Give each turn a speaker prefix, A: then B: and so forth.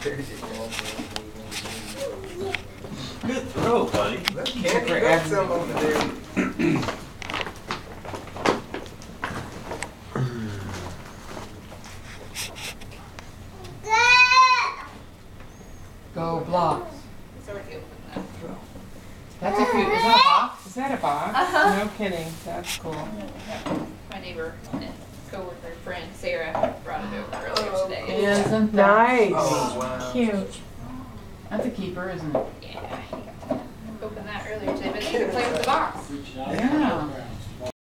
A: Good throw, buddy.
B: Can't got some over there.
C: Go blocks.
D: It's already open that.
C: That's a cute. Is that a box? Is that a box?
D: Uh-huh.
C: No kidding. That's cool.
D: My neighbor and coworker friend Sarah brought it over earlier today.
C: Isn't that
E: Nice.
B: Oh, wow.
C: cute? That's a keeper, isn't it?
D: Yeah, he got to open that earlier today, but they can play with the box.
C: Yeah.